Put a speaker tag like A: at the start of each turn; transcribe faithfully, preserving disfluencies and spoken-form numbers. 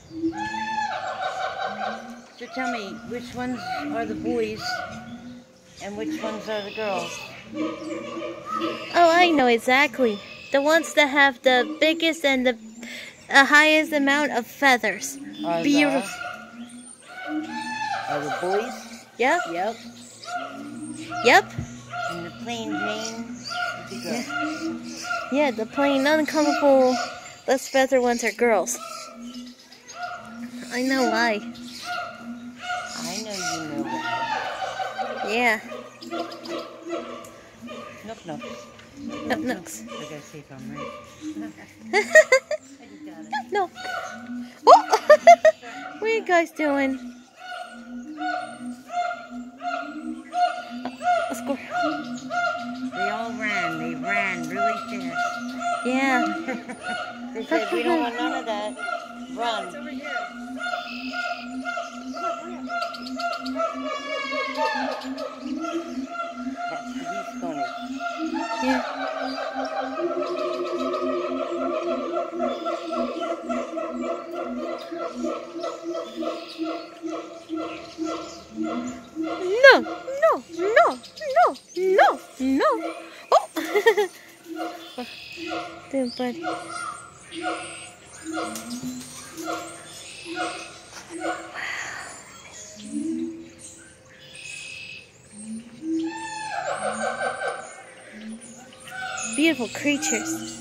A: So tell me, which ones are the boys and which ones are the girls?
B: Oh, I know exactly. The ones that have the biggest and the uh, highest amount of feathers.
A: Are
B: Beautiful.
A: The, are the boys?
B: Yep.
A: Yep.
B: Yep.
A: And the plain Jane is the girl.
B: Yeah. Yeah, the plain, uncolorful, less feather ones are girls. I know why.
A: I know you know that.
B: Yeah.
A: Nook nook.
B: Nook nooks.
A: I gotta see if I'm right. I just got it.
B: No. Oh! What are you guys doing? A squirrel.
A: They all ran. They ran really fast.
B: Yeah.
A: They said, we don't want none of that. Run.
C: It's over here.
A: That's he's funny.
B: Yeah. No, no, no, no, no, no. Oh! Dude, buddy. Beautiful creatures.